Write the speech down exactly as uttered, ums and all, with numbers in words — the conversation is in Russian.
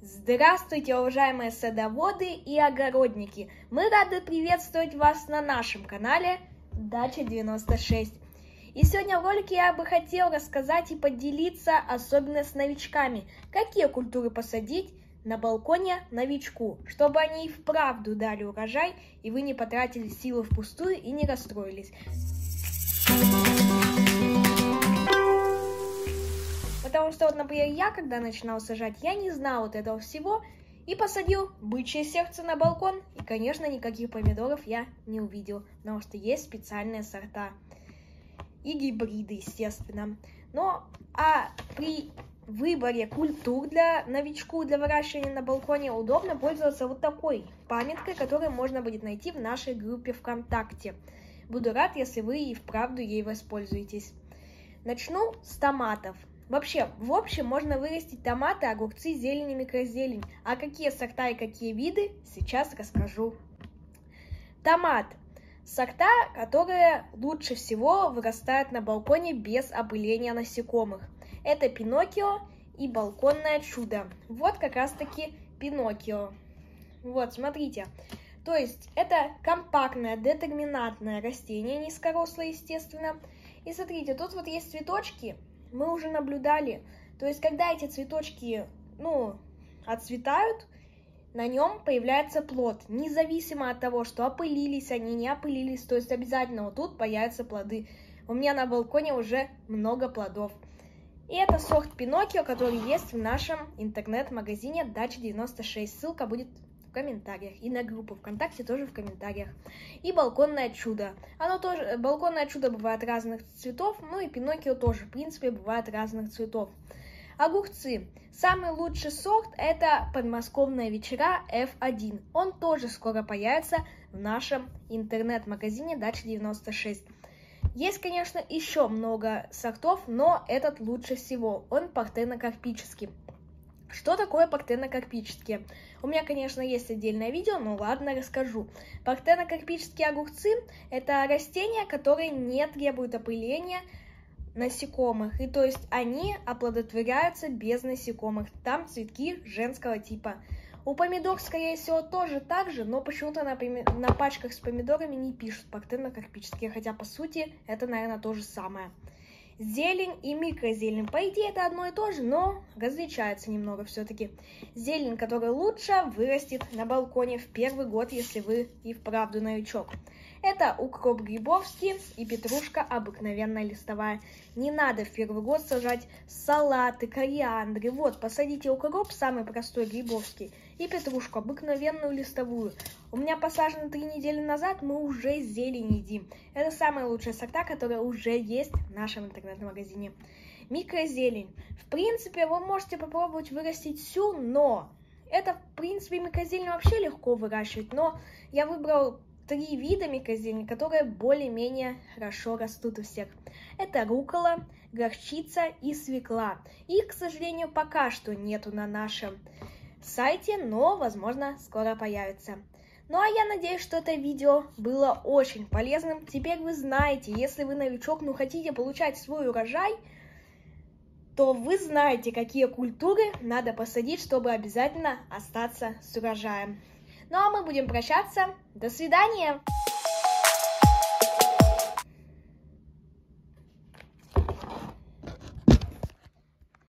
Здравствуйте, уважаемые садоводы и огородники! Мы рады приветствовать вас на нашем канале Дача девяносто шесть. И сегодня в ролике я бы хотел рассказать и поделиться, особенно с новичками, какие культуры посадить на балконе новичку, чтобы они и вправду дали урожай, и вы не потратили силы впустую и не расстроились. Потому что, вот, например, я, когда начинал сажать, я не знал вот этого всего и посадил бычье сердце на балкон. И, конечно, никаких помидоров я не увидел, потому что есть специальные сорта и гибриды, естественно. Но а при выборе культур для новичку, для выращивания на балконе, удобно пользоваться вот такой памяткой, которую можно будет найти в нашей группе ВКонтакте. Буду рад, если вы и вправду ей воспользуетесь. Начну с томатов. Вообще, в общем, можно вырастить томаты, огурцы, зелень и микрозелень. А какие сорта и какие виды, сейчас расскажу. Томат. Сорта, которые лучше всего вырастают на балконе без опыления насекомых. Это Пиноккио и балконное чудо. Вот как раз таки Пиноккио. Вот, смотрите. То есть, это компактное, детерминантное растение, низкорослое, естественно. И смотрите, тут вот есть цветочки. Мы уже наблюдали, то есть, когда эти цветочки, ну, отцветают, на нем появляется плод, независимо от того, что опылились они, не опылились, то есть, обязательно вот тут появятся плоды. У меня на балконе уже много плодов. И это сорт Пиноккио, который есть в нашем интернет-магазине Дача девяносто шесть, ссылка будет в комментариях, и на группу ВКонтакте тоже в комментариях. И балконное чудо. Оно тоже, балконное чудо бывает разных цветов, ну и Пиноккио тоже, в принципе, бывает разных цветов. Огурцы. Самый лучший сорт это подмосковные вечера эф один. Он тоже скоро появится в нашем интернет-магазине Дача девяносто шесть. Есть, конечно, еще много сортов, но этот лучше всего. Он партенокарпический. Что такое партенокарпические? У меня, конечно, есть отдельное видео, но ладно, расскажу. Партенокарпические огурцы – это растения, которые не требуют опыления насекомых. И то есть они оплодотворяются без насекомых. Там цветки женского типа. У помидор, скорее всего, тоже так же, но почему-то на, на пачках с помидорами не пишут партенокарпические, хотя, по сути, это, наверное, то же самое. Зелень и микрозелень. По идее, это одно и то же, но различается немного все-таки. Зелень, которая лучше вырастет на балконе в первый год, если вы и вправду новичок. Это укроп грибовский и петрушка обыкновенная листовая. Не надо в первый год сажать салаты, кориандры. Вот, посадите укроп, самый простой грибовский, и петрушку обыкновенную листовую. У меня посажено три недели назад, мы уже зелень едим. Это самые лучшие сорта, которые уже есть в нашем интернет-магазине. Микрозелень. В принципе, вы можете попробовать вырастить всю, но это, в принципе, микрозелень вообще легко выращивать. Но я выбрал три вида микрозелени, которые более-менее хорошо растут у всех. Это руккола, горчица и свекла. Их, к сожалению, пока что нету на нашем сайте, но, возможно, скоро появится. Ну, а я надеюсь, что это видео было очень полезным. Теперь вы знаете, если вы новичок, но хотите получать свой урожай, то вы знаете, какие культуры надо посадить, чтобы обязательно остаться с урожаем. Ну, а мы будем прощаться. До свидания!